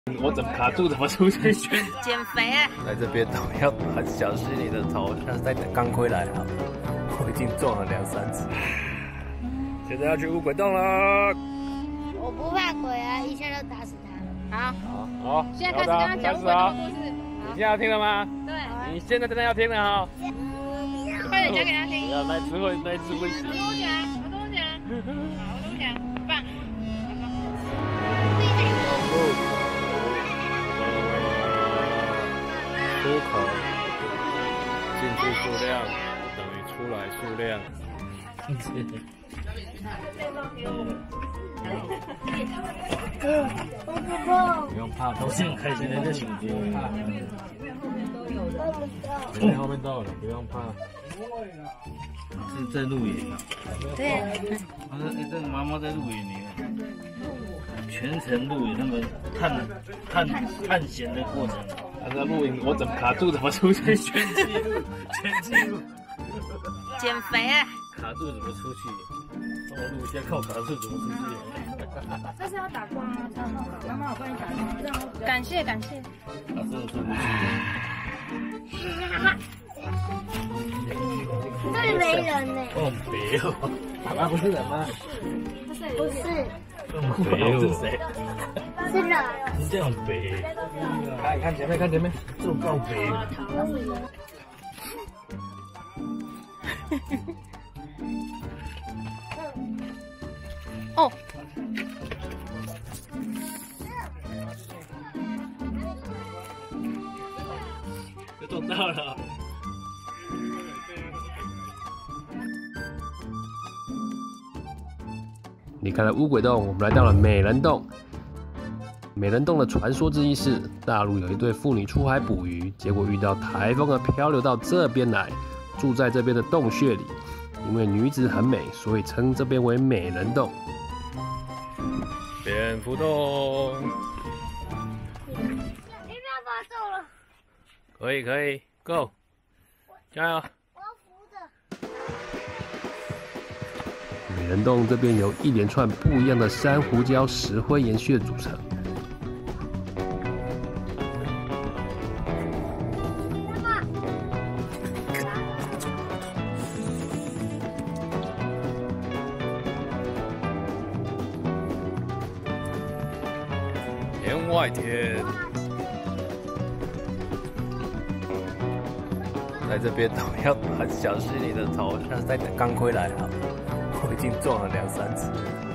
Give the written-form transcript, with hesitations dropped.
我怎么卡住？怎么出去？ 减肥啊！ 来这边都要很小心你的头，像是在等钢盔来啊！我已经撞了2、3次，现在要去乌鬼洞了。 我不怕鬼啊，一下就打死他了。 好， 现在开始跟他讲乌龟的故事。 你现在要听了吗？ 对。 你现在真的要听了哈！ 快点讲给他听。 不要那只会我东西来，我东西来，好，我东西来，棒。 出口进去数量等于出来数量。不用怕，都是很开心的情节。前面后面都有了，不用怕。是在录影啊？ 对。 他说：“这个妈妈在录影呢，全程录影，他们探险的过程。他在录影，我怎么卡住？怎么出去？全记录。 减肥啊！ 卡住怎么出去？帮我录一下，看我卡住怎么出去。 这是要打光啊，才有办法。妈妈，我帮你打光，这样。 感谢。 卡真的出不去。 这里没人呢。 哦，别哦，妈妈不是人吗？ 不是， 别是谁？ 是人。 是这样北。看前面，看前面，这够北。 哦。 就撞到了。 离开了乌鬼洞，我们来到了美人洞。美人洞的传说之一是，大陆有一对妇女出海捕鱼，结果遇到台风而漂流到这边来，住在这边的洞穴里。因为女子很美，所以称这边为美人洞。 蝙蝠洞。 你不要把走了。 可以 ，Go， 加油！ 我要扶着。 美人洞这边由一连串不一样的珊瑚礁石灰岩穴组成。 天外天， 在这边都要很小心你的头，像是在等钢盔来啊！我已经撞了2、3次。